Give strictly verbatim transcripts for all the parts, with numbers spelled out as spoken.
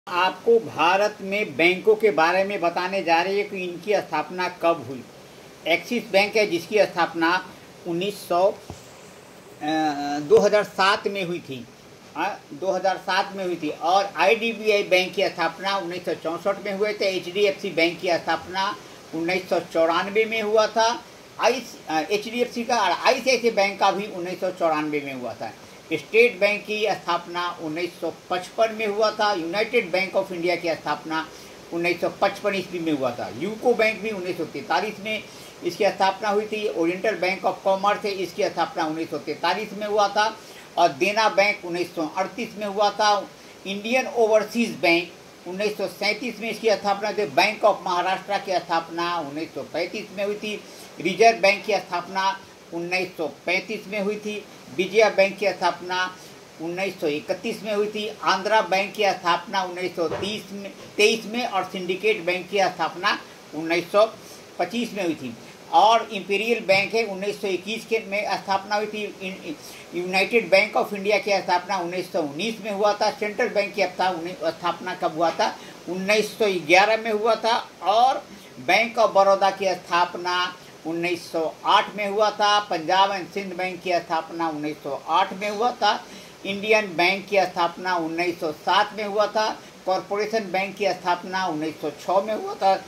आपको भारत में बैंकों के बारे में बताने जा रही है कि इनकी स्थापना कब हुई। एक्सिस बैंक है जिसकी स्थापना उन्नीस सौ दो हज़ार सात में हुई थी, दो हज़ार सात में हुई थी। और आईडीबीआई बैंक की स्थापना उन्नीस सौ चौंसठ में हुए थे। एचडीएफसी बैंक की स्थापना उन्नीस सौ चौरानवे में हुआ था। आई एचडीएफसी का और आईसीआईसीआई बैंक का भी उन्नीस सौ चौरानवे में हुआ था। स्टेट बैंक की स्थापना उन्नीस सौ पचपन में हुआ था। यूनाइटेड बैंक ऑफ इंडिया की स्थापना उन्नीस सौ पचपन ईस्वी में हुआ था। यूको बैंक भी उन्नीस सौ तैंतालीस में इसकी स्थापना हुई थी। ओरिएंटल बैंक ऑफ कॉमर्स है, इसकी स्थापना उन्नीस सौ तैंतालीस में हुआ था। और देना बैंक उन्नीस सौ अड़तीस में हुआ था। इंडियन ओवरसीज बैंक उन्नीस सौ सैंतीस में इसकी स्थापना थी। बैंक ऑफ महाराष्ट्र की स्थापना उन्नीस सौ पैंतीस में हुई थी। रिजर्व बैंक की स्थापना उन्नीस सौ पैंतीस में हुई थी। विजया बैंक की स्थापना उन्नीस सौ इकतीस में हुई थी। आंध्रा बैंक की स्थापना उन्नीस सौ तीस में तेईस में और सिंडिकेट बैंक की स्थापना उन्नीस सौ पच्चीस में हुई थी। और इंपीरियल बैंक है उन्नीस सौ इक्कीस के में स्थापना हुई थी। यूनाइटेड बैंक ऑफ इंडिया की स्थापना उन्नीस सौ उन्नीस में हुआ था। सेंट्रल बैंक की स्थापना कब हुआ था? उन्नीस सौ ग्यारह में हुआ था। और बैंक ऑफ बड़ौदा की स्थापना उन्नीस सौ आठ में हुआ था। पंजाब एंड सिंध बैंक की स्थापना उन्नीस सौ आठ में हुआ था। इंडियन बैंक की स्थापना उन्नीस सौ सात में हुआ था। कॉरपोरेशन बैंक की स्थापना उन्नीस सौ छह में हुआ था।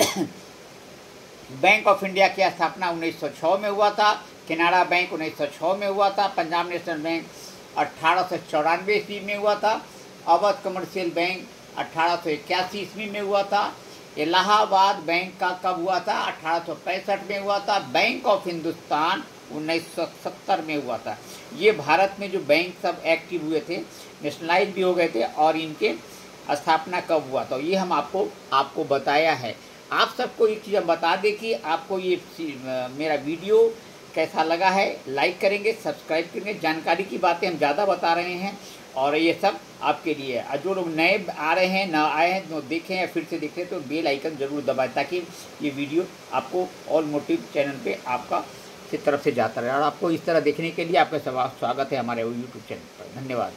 बैंक ऑफ इंडिया की स्थापना उन्नीस सौ छह में हुआ था। केनरा बैंक उन्नीस सौ छह में हुआ था। पंजाब नेशनल बैंक अठारह सौ चौरानवे ईस्वी में हुआ था। अवध कमर्शियल बैंक अठारह सौ इक्यासी ईस्वी में हुआ था। इलाहाबाद बैंक का कब हुआ था? अठारह सौ पैंसठ में हुआ था। बैंक ऑफ हिंदुस्तान उन्नीस सौ सत्तर में हुआ था। ये भारत में जो बैंक सब एक्टिव हुए थे, नेशनलाइज भी हो गए थे, और इनके स्थापना कब हुआ था, ये हम आपको आपको बताया है। आप सबको एक चीज़ बता दें कि आपको ये मेरा वीडियो कैसा लगा है। लाइक करेंगे, सब्सक्राइब करेंगे। जानकारी की बातें हम ज़्यादा बता रहे हैं और ये सब आपके लिए है। जो लोग नए आ रहे हैं, ना आए हैं, तो देखें या फिर से देखें, तो बेल आइकन ज़रूर दबाएं ताकि ये वीडियो आपको ऑल मोटिव चैनल पे आपका की तरफ से जाता रहे। और आपको इस तरह देखने के लिए आपका स्वागत है हमारे यूट्यूब चैनल पर। धन्यवाद।